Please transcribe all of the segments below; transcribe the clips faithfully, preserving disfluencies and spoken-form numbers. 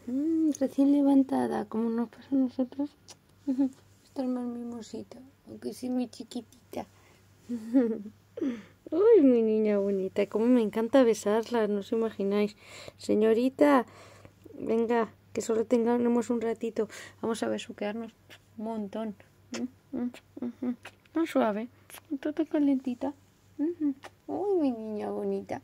Mm, recién levantada, como nos pasa a nosotros. Está más mimosita, aunque sí muy chiquitita. Uy, mi niña bonita, como me encanta besarla, no os imagináis. Señorita, venga, que solo tengamos un ratito. Vamos a besuquearnos un montón. Más suave, todo calentita. Uy, mi niña bonita.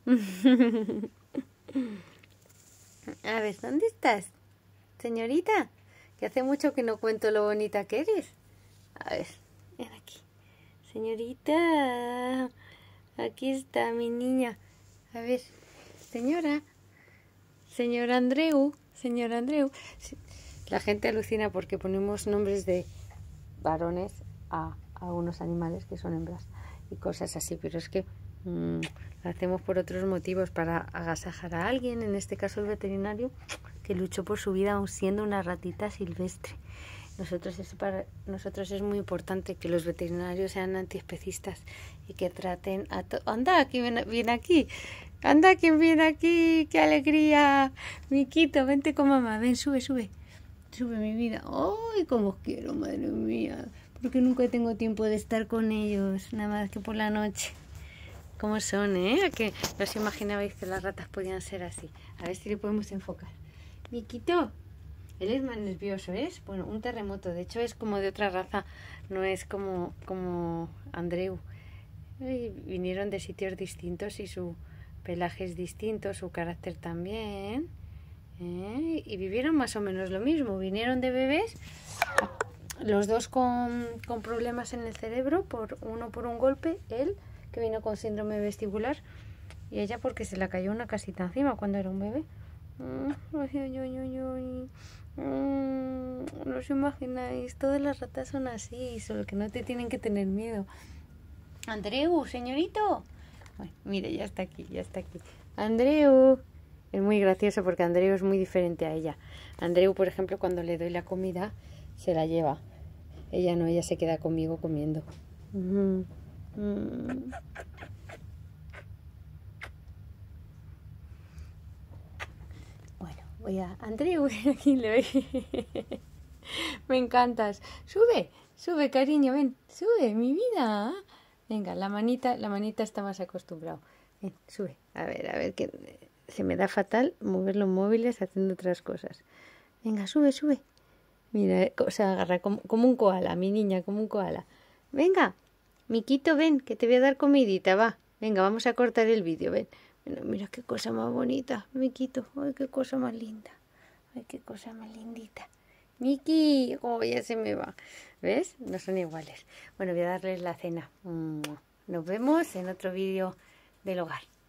A ver, ¿dónde estás? Señorita, que hace mucho que no cuento lo bonita que eres. A ver, ven aquí. Señorita, aquí está mi niña. A ver, señora, señor Andreu, señor Andreu. La gente alucina porque ponemos nombres de varones a, a unos animales que son hembras y cosas así, pero es que mmm, lo hacemos por otros motivos, para agasajar a alguien, en este caso el veterinario, que luchó por su vida aun siendo una ratita silvestre. Nosotros es, para nosotros es muy importante que los veterinarios sean antiespecistas y que traten a todos. Anda, ¿quién viene, viene aquí? Anda, ¿quién viene aquí? ¡Qué alegría! Miquito, vente con mamá, ven, sube, sube. Sube, mi vida. ¡Ay, cómo os quiero, madre mía! Porque nunca tengo tiempo de estar con ellos, nada más que por la noche. ¿Cómo son, eh? ¿A que no os imaginabais que las ratas podían ser así? A ver si le podemos enfocar. Miquito. Él es más nervioso, ¿es? Bueno, un terremoto. De hecho, es como de otra raza. No es como, como Andreu. Y vinieron de sitios distintos y su pelaje es distinto, su carácter también. ¿Eh? Y vivieron más o menos lo mismo. Vinieron de bebés, los dos con, con problemas en el cerebro. Por, uno por un golpe, él, que vino con síndrome vestibular. Y ella porque se le cayó una casita encima cuando era un bebé. Ay, ay, ay, ay, ay. Mm, no os imagináis, todas las ratas son así, solo que no te tienen que tener miedo. Andreu, señorito. Ay, mire, ya está aquí, ya está aquí. Andreu. Es muy gracioso porque Andreu es muy diferente a ella. Andreu, por ejemplo, cuando le doy la comida, se la lleva. Ella no, ella se queda conmigo comiendo. Mm, mm. Voy a... Andreu, aquí le voy. Me encantas. Sube, sube, cariño, ven. Sube, mi vida. Venga, la manita, la manita está más acostumbrado. Ven, sube. A ver, a ver, que se me da fatal mover los móviles haciendo otras cosas. Venga, sube, sube. Mira, se agarra como, como un koala, mi niña, como un koala. Venga, Miquito, ven, que te voy a dar comidita, va. Venga, vamos a cortar el vídeo, ven. Bueno, mira qué cosa más bonita, Miquito. Ay, qué cosa más linda. Ay, qué cosa más lindita. Miki, oh, ya se me va. ¿Ves? No son iguales. Bueno, voy a darles la cena. Nos vemos en otro vídeo del hogar.